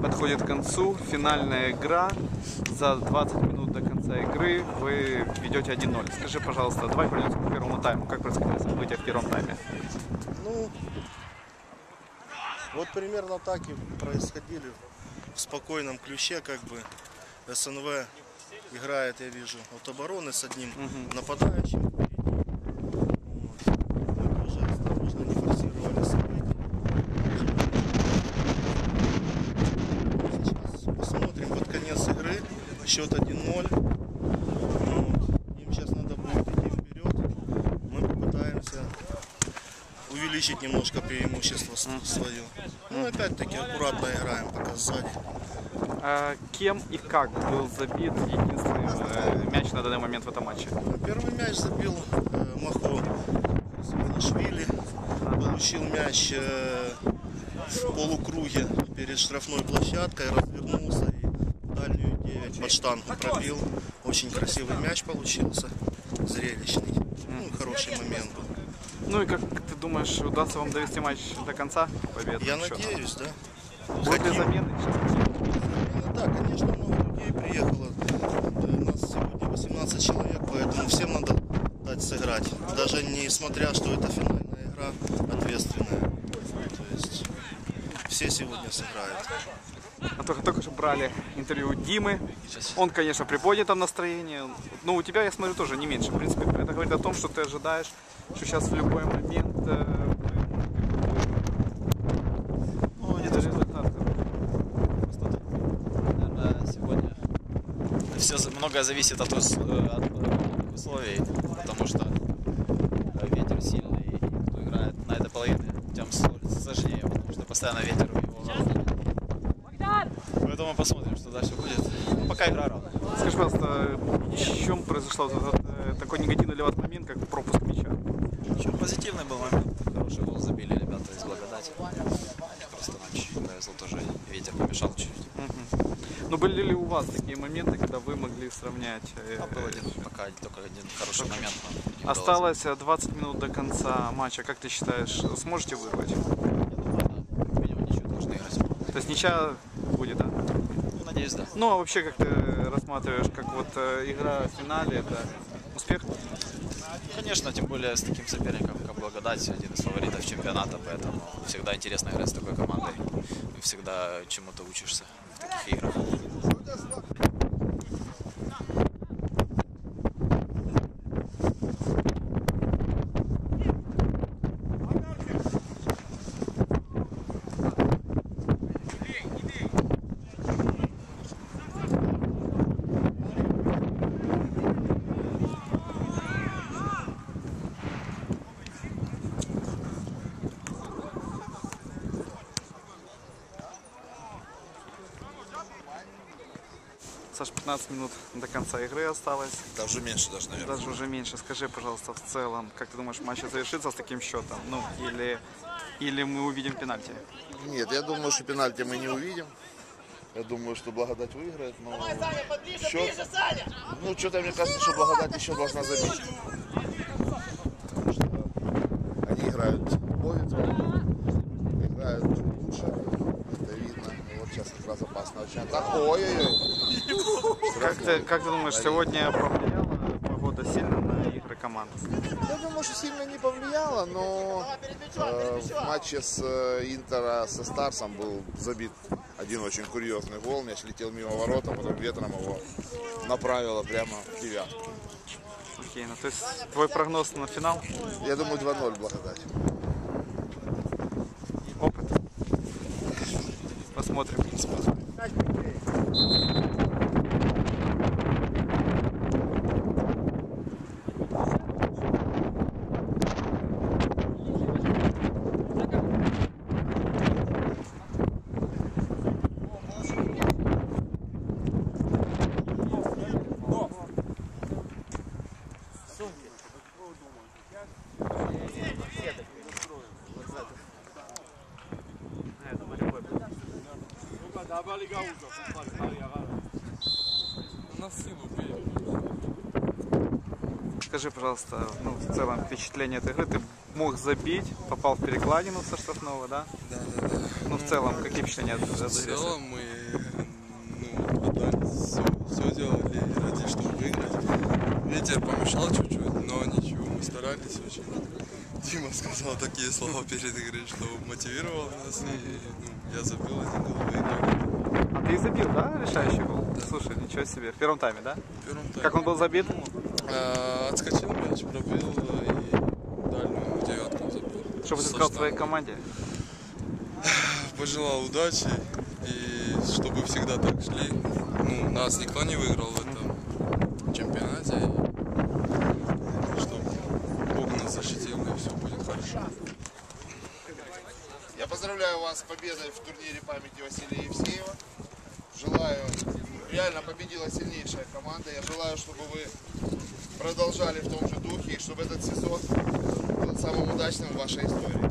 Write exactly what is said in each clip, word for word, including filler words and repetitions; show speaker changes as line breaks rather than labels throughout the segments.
подходит к концу. Финальная игра. За двадцать минут до конца игры вы ведете один ноль. Скажи, пожалуйста, давай вернемся к первому тайму. Как происходило события в первом тайме?
Ну, вот примерно так и происходили. В спокойном ключе, как бы, СНВ играет, я вижу, от обороны с одним угу. нападающим. Счет один ноль. Вот. Им сейчас надо будет идти вперед. Мы попытаемся увеличить немножко преимущество свое. Ну, опять-таки, аккуратно играем пока сзади.
А кем и как был забит единственный э, мяч на данный момент в этом матче?
Первый мяч забил э, Махо Нашвили. Получил мяч э, в полукруге перед штрафной площадкой, развернулся и дальнюю девять под штангу пробил. Очень красивый мяч получился, зрелищный. Ну, хороший момент был.
Ну и как ты думаешь, удастся вам довести матч до конца победы?
Я надеюсь, да.
Будут ли замены?
Да, конечно, много людей приехало. У нас сегодня восемнадцать человек, поэтому всем надо дать сыграть. Даже несмотря, что это финальная игра, ответственная. То есть все сегодня сыграют.
А только, только что брали интервью у Димы. Он, конечно, приподнят там настроение. Но у тебя, я смотрю, тоже не меньше. В принципе, это говорит о том, что ты ожидаешь, что сейчас в любой момент э,
ну, не даже результат. Просто наверное, сегодня все многое зависит от, от условий, потому что ветер сильный, и кто играет на этой половине, тем сложнее, потому что постоянно ветер в его воротах. Поэтому посмотрим, что дальше будет. Ну, пока игра равна.
Скажи, пожалуйста, в чем произошел этот, такой негативный для вас момент, как пропуск мяча?
Очень позитивный был момент. Хороший гол забили ребята из Благодати. Просто нам чуть-чуть повезло, тоже ветер помешал чуть-чуть.
Угу. Но были ли у вас такие моменты, когда вы могли сравнять?
А был один, пока только один хороший только момент.
Осталось двадцать минут до конца матча. Как ты считаешь, сможете вырвать?
Я думаю, да. Видимо, ничего должны играть.
То есть ничья будет, да?
Ну, надеюсь, да.
Ну, а вообще, как ты рассматриваешь, как вот э, игра в финале, это успех?
Конечно, тем более с таким соперником, как Благодать, один из фаворитов чемпионата, поэтому всегда интересно играть с такой командой. И всегда чему-то учишься в таких играх.
Саш, пятнадцать минут до конца игры осталось.
Даже меньше, даже, наверное.
Даже уже меньше. Скажи, пожалуйста, в целом, как ты думаешь, матч завершится с таким счетом? Ну, или, или мы увидим пенальти?
Нет, я думаю, что пенальти мы не увидим. Я думаю, что Благодать выиграет, но счет... Ну, что-то мне кажется, что Благодать еще должна забить. Потому что они играют по-новому, играют лучше, это видно. Вот сейчас как раз опасно очень атака. Ой-ой-ой!
Как ты, как ты думаешь, сегодня повлияла погода сильно на игры команд?
Я думаю, что сильно не повлияло, но э, в матче с э, Интера со Старсом был забит один очень курьезный гол. Мяч летел мимо ворота, потом ветром его направило прямо в девятку.
Окей, ну то есть твой прогноз на финал?
Я думаю, два ноль Благодать.
Опыт. Посмотрим. Скажи, пожалуйста, ну, в целом впечатление этой игры, ты мог забить, попал в перекладину со штрафного, да?
Да, да, да.
Ну, в целом, какие впечатления от
В
агрессии?
целом мы ну, отдали все, все делали ради, чтобы выиграть. Ветер помешал чуть-чуть, но ничего, мы старались очень. Дима сказал такие слова перед игрой, что мотивировал нас, и ну, я забил один гол, выиграл.
А ты забил, да, решающий гол? Да. Слушай, ничего себе. В первом тайме, да?
В первом тайме.
Как он был забит?
А, отскочил мяч, пробил и дальнюю девятку забил.
Что бы ты сказал своей команде?
Пожелал удачи и чтобы всегда так шли. Ну, нас никто не выиграл в этом чемпионате. И чтобы Бог нас защитил, и все будет хорошо.
Я поздравляю вас с победой в турнире памяти Василия Евсеева. Желаю, реально победила сильнейшая команда. Я желаю, чтобы вы продолжали в том же духе и чтобы этот сезон был самым удачным в вашей истории.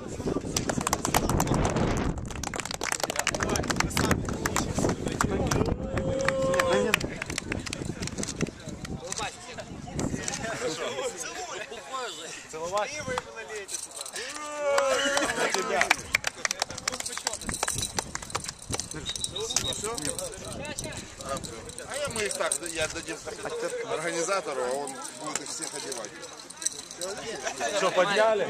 А я мы их так, я дадим организатору, а он будет их всех одевать.
Что, подняли?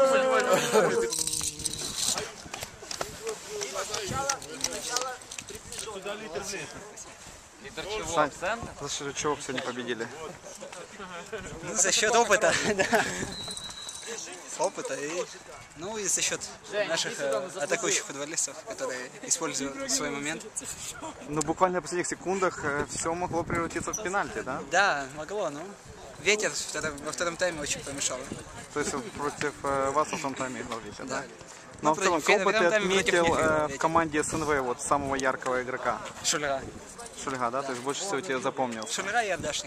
Сань, за счет чего сегодня победили?
Ну, за счет опыта, да. Опыта и, ну, и за счет наших э, атакующих футболистов, которые используют свой момент.
Ну, буквально в последних секундах все могло превратиться в пенальти, да?
Да, могло, но ветер во втором тайме очень помешал.
То есть против э, вас во втором тайме играл ветер, да?
Да.
Но
Ну,
в целом,
против-
кого бы
в
ты
этом тайме против
отметил
них играл
э, в
ветер.
команде СНВ вот самого яркого игрока?
Шульга.
Шульга, да? То есть больше всего тебе запомнился?
Шульга и Ардашник.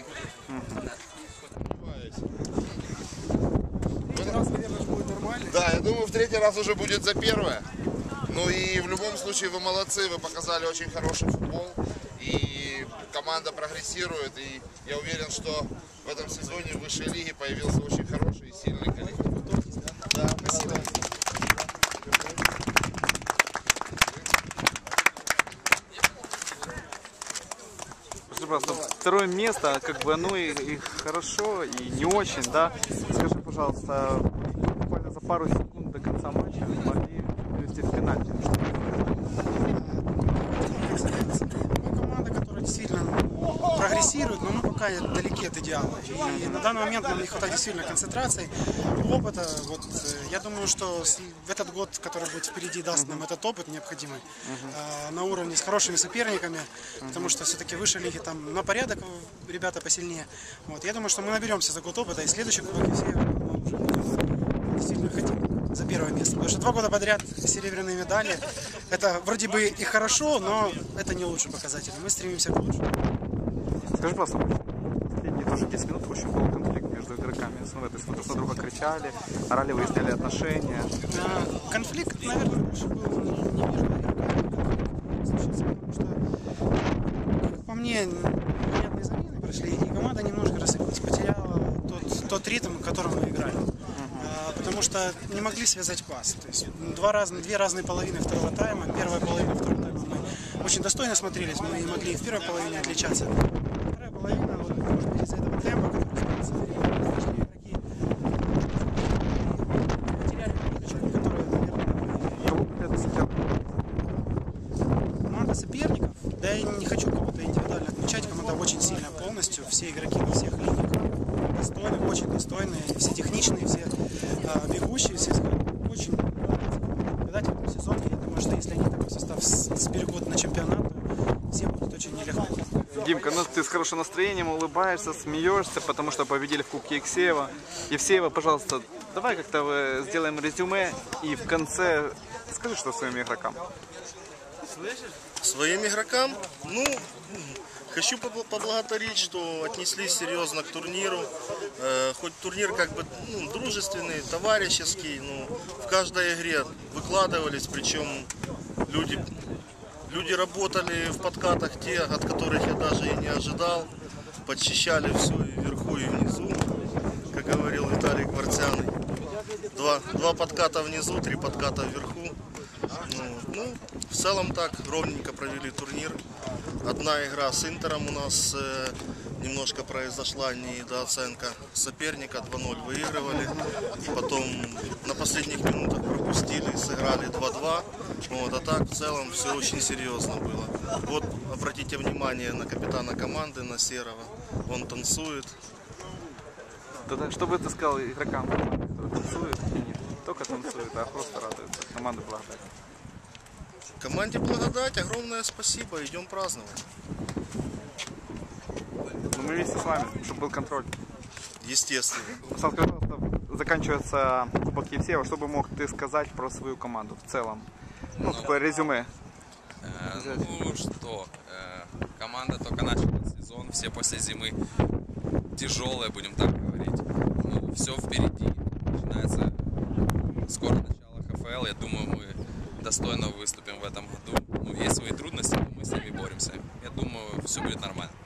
Да, я думаю, в третий раз уже будет за первое. Ну и в любом случае вы молодцы, вы показали очень хороший футбол. И команда прогрессирует. И я уверен, что в этом сезоне в высшей лиге появился очень хороший и сильный коллектив. Да, спасибо.
Скажи, пожалуйста, второе место, как бы, ну и, и хорошо, и не очень, да? Скажи, пожалуйста, буквально за пару секунд до конца матча вы могли привести в пенальти.
Мы команда, которая действительно прогрессирует, но мы пока далеки от идеала. И на данный момент нам не хватает действительно концентрации, опыта. Вот, я думаю, что в этот год, который будет впереди, даст нам этот опыт необходимый uh-huh. на уровне с хорошими соперниками, uh-huh. потому что все-таки выше лиги там на порядок ребята посильнее. Вот, я думаю, что мы наберемся за год опыта, и следующий год все мы уже будем действительно хотим за первое место. Потому что два года подряд серебряные медали, это вроде бы и хорошо, но это не лучший показатель. Мы стремимся к лучшему.
Скажи, пожалуйста, последние тоже десять минут очень был конфликт между игроками СНВ. То есть вы друг на друга кричали, орали, выясняли отношения.
А, конфликт, наверное, больше был не между игроками, случился, потому что, как по мне, понятные замены прошли, и команда немножко рассыпалась, потеряла тот, тот ритм, которым мы играли. А, потому что не могли связать пас. То есть два разные, две разные половины второго тайма. Первая половина второго тайма мы очень достойно смотрелись, мы не могли и в первой половине отличаться. Вторая половина, вот, может быть, из-за этого темпа, который становится, игроки потеряли ниточку, которая, наверное,
Кого бы ты отметил?
команда соперников, да я не хочу кого-то индивидуально отмечать, команда очень сильная полностью, все игроки на всех линиях достойные, очень достойные, все техничные, все а, бегущие, все очень наблюдать в этом сезоне. Я думаю, что если они такой состав сберегут на чемпионат, то все будут очень нелегко.
Димка, ну ты с хорошим настроением улыбаешься, смеешься, потому что победили в Кубке Евсеева. Евсеева, пожалуйста, давай как-то сделаем резюме и в конце скажи, что своим игрокам.
Своим игрокам, ну, хочу поблагодарить, что отнеслись серьезно к турниру. Э, хоть турнир как бы ну, дружественный, товарищеский, но в каждой игре выкладывались, причем люди, люди работали в подкатах те, от которых я даже и не ожидал. Подчищали все и вверху, и внизу, как говорил Виталий Кварцяный. два, два подката внизу, три подката вверху. Ну, ну, в целом так, ровненько провели турнир. Одна игра с Интером у нас э, немножко произошла недооценка соперника, два ноль выигрывали. Потом на последних минутах пропустили, сыграли два-два. Вот, а так в целом все очень серьезно было. Вот обратите внимание на капитана команды, на Серого. Он танцует.
Тогда, что бы ты сказал игрокам, которые танцуют и не только танцуют, а просто радуются? Команда благодарна.
Команде благодать, огромное спасибо, идем праздновать.
Но мы вместе с вами, чтобы был контроль.
Естественно.
Руслан, скажи, пожалуйста, заканчивается Кубок Евсеева, что бы мог ты сказать про свою команду в целом? Ну, такое резюме.
Э, ну что, э, команда только начала сезон, все после зимы тяжелые, будем так говорить. Ну, все впереди. Начинается скоро начало ха эф эл. Я думаю, мы достойно выступим в этом году. Ну, есть свои трудности, но мы с ними боремся. Я думаю, все будет нормально.